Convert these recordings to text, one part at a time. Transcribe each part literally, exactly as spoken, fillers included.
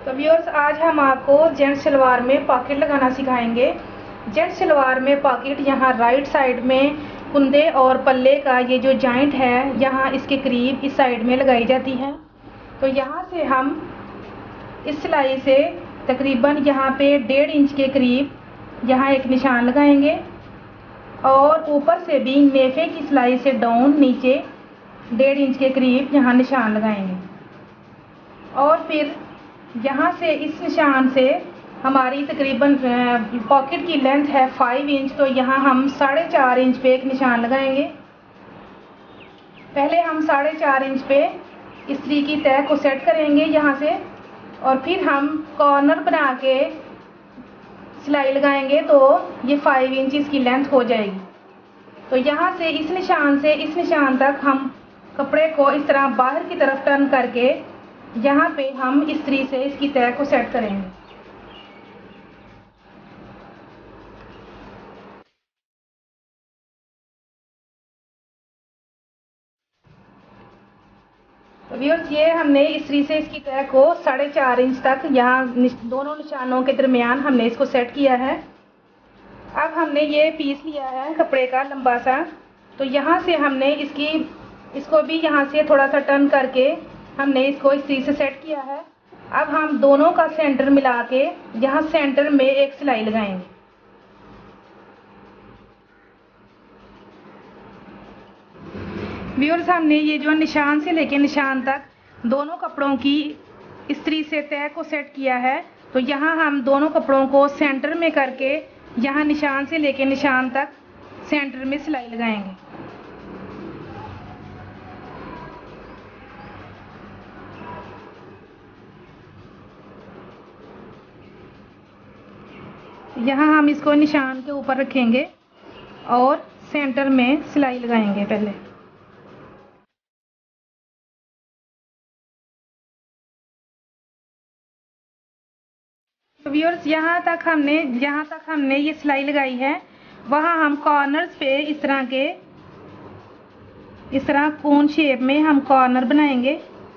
तो व्यूअर्स, आज हम आपको जेंट्स शलवार में पॉकेट लगाना सिखाएंगे। जेंट्स शलवार में पॉकेट यहाँ राइट साइड में कुंदे और पल्ले का ये जो जॉइंट है यहाँ इसके करीब इस साइड में लगाई जाती है। तो यहाँ से हम इस सिलाई से तकरीबन यहाँ पे डेढ़ इंच के करीब यहाँ एक निशान लगाएंगे और ऊपर से भी नेफे की सिलाई से डाउन नीचे डेढ़ इंच के करीब यहाँ निशान लगाएंगे और फिर यहाँ से इस निशान से हमारी तकरीबन पॉकेट की लेंथ है फाइव इंच, तो यहाँ हम साढ़े चार इंच पे एक निशान लगाएंगे। पहले हम साढ़े चार इंच पे इस्त्री की तह को सेट करेंगे यहाँ से और फिर हम कॉर्नर बना के सिलाई लगाएंगे तो ये फाइव इंच इसकी लेंथ हो जाएगी। तो यहाँ से इस निशान से इस निशान तक हम कपड़े को इस तरह बाहर की तरफ टर्न करके यहाँ पे हम इस्त्री से इसकी तह को सेट करेंगे। तो व्यूअर्स, ये हमने इस्त्री से इसकी तह को साढ़े चार इंच तक यहाँ दोनों निशानों के दरमियान हमने इसको सेट किया है। अब हमने ये पीस लिया है कपड़े का लंबा सा, तो यहाँ से हमने इसकी इसको भी यहाँ से थोड़ा सा टर्न करके हमने इसको इस्त्री से सेट किया है। अब हम दोनों का सेंटर मिला के यहाँ सेंटर में एक सिलाई लगाएंगे। व्यूअर्स, हमने ये जो निशान से लेके निशान तक दोनों कपड़ों की इस्त्री से तह को सेट किया है। तो यहाँ हम दोनों कपड़ों को सेंटर में करके यहाँ निशान से लेके निशान तक सेंटर में सिलाई लगाएंगे। यहाँ हम इसको निशान के ऊपर रखेंगे और सेंटर में सिलाई लगाएंगे पहले। तो व्यूअर्स, यहाँ तक हमने यहाँ तक हमने ये सिलाई लगाई है, वहाँ हम कॉर्नर्स पे इस तरह के इस तरह कोन शेप में हम कॉर्नर बनाएंगे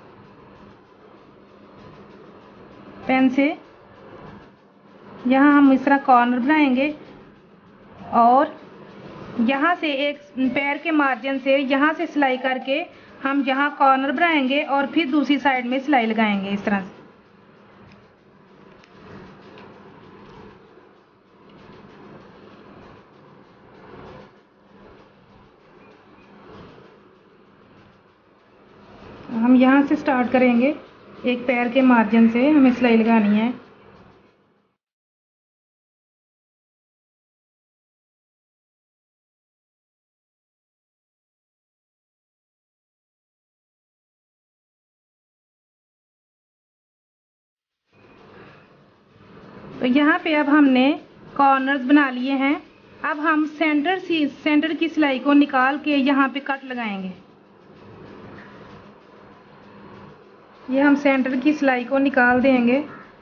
पेन से। यहाँ हम इस तरह कॉर्नर बनाएंगे और यहाँ से एक पैर के मार्जिन से यहाँ से सिलाई करके हम यहाँ कॉर्नर बनाएंगे और फिर दूसरी साइड में सिलाई लगाएंगे इस तरह से। हम यहाँ से स्टार्ट करेंगे, एक पैर के मार्जिन से हमें सिलाई लगानी है। तो यहाँ पे अब हमने कॉर्नर्स बना लिए हैं। अब हम सेंटर से सेंटर की सिलाई को निकाल के यहाँ पे कट लगाएंगे। ये हम सेंटर की सिलाई को निकाल देंगे।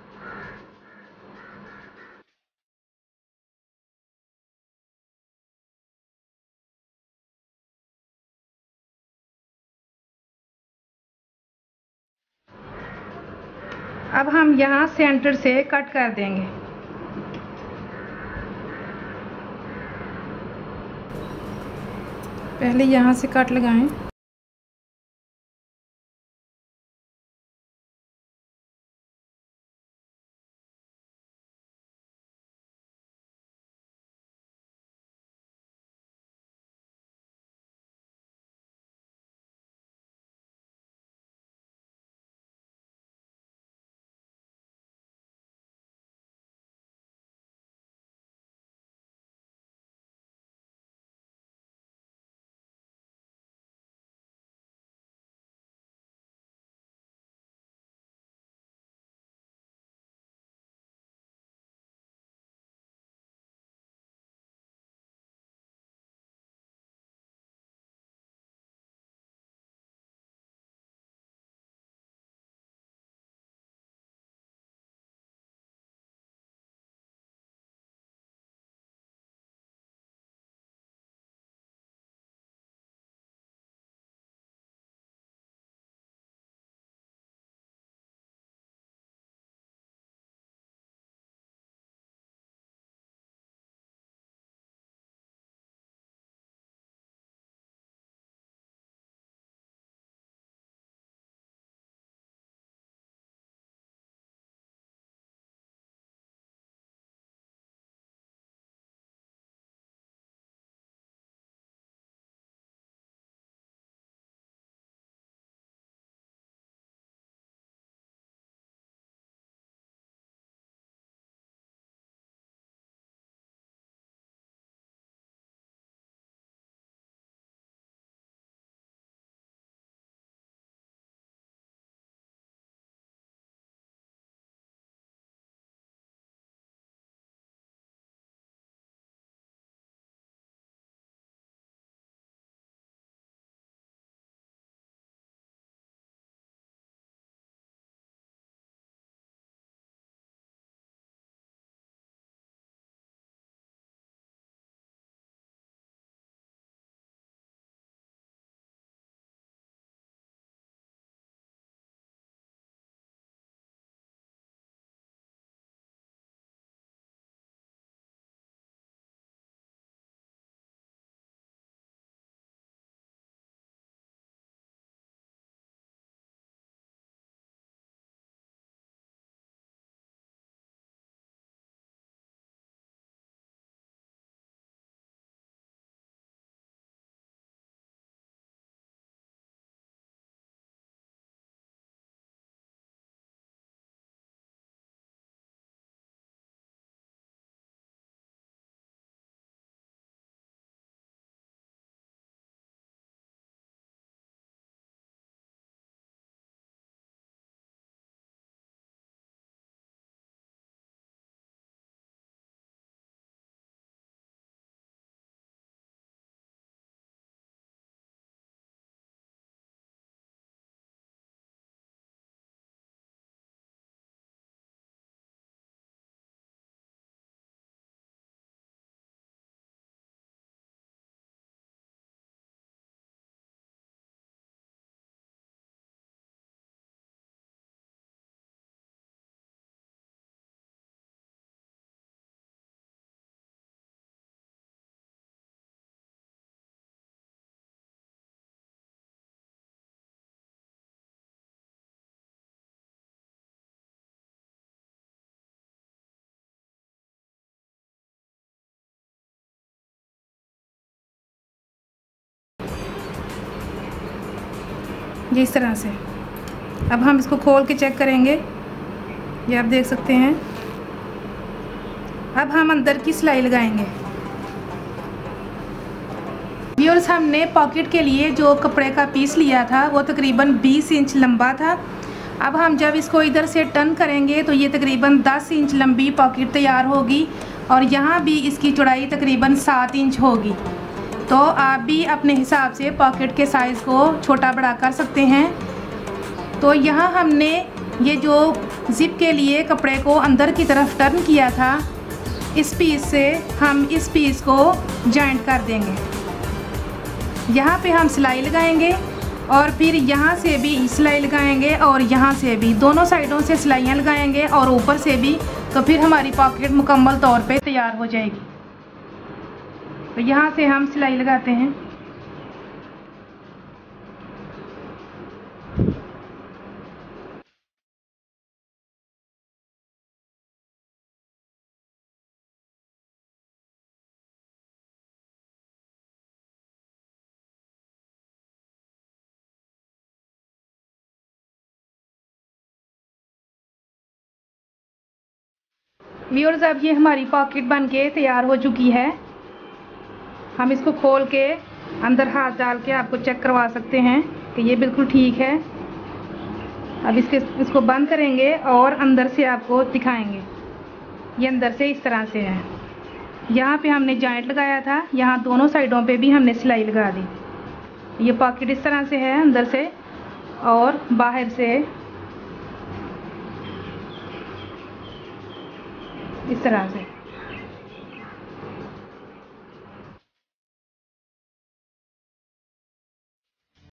अब हम यहाँ सेंटर से कट कर देंगे। पहले यहाँ से कट लगाएं। ये इस तरह से। अब हम इसको खोल के चेक करेंगे, ये आप देख सकते हैं। अब हम अंदर की सिलाई लगाएंगे। व्यूअर्स, हमने पॉकेट के लिए जो कपड़े का पीस लिया था वो तकरीबन बीस इंच लंबा था। अब हम जब इसको इधर से टर्न करेंगे तो ये तकरीबन दस इंच लंबी पॉकेट तैयार होगी और यहाँ भी इसकी चौड़ाई तकरीबन सात इंच होगी। तो आप भी अपने हिसाब से पॉकेट के साइज़ को छोटा बड़ा कर सकते हैं। तो यहाँ हमने ये जो ज़िप के लिए कपड़े को अंदर की तरफ टर्न किया था, इस पीस से हम इस पीस को जॉइंट कर देंगे। यहाँ पे हम सिलाई लगाएंगे और फिर यहाँ से भी सिलाई लगाएंगे और यहाँ से भी, दोनों साइडों से सिलाइयाँ लगाएंगे और ऊपर से भी। तो फिर हमारी पॉकेट मुकम्मल तौर पे तैयार हो जाएगी। तो यहाँ से हम सिलाई लगाते हैं। व्यूअर्स, अब ये हमारी पॉकेट बन के तैयार हो चुकी है। हम इसको खोल के अंदर हाथ डाल के आपको चेक करवा सकते हैं कि ये बिल्कुल ठीक है। अब इसके इसको बंद करेंगे और अंदर से आपको दिखाएंगे। ये अंदर से इस तरह से है। यहाँ पे हमने जॉइंट लगाया था, यहाँ दोनों साइडों पे भी हमने सिलाई लगा दी। ये पॉकेट इस तरह से है, अंदर से और बाहर से इस तरह से।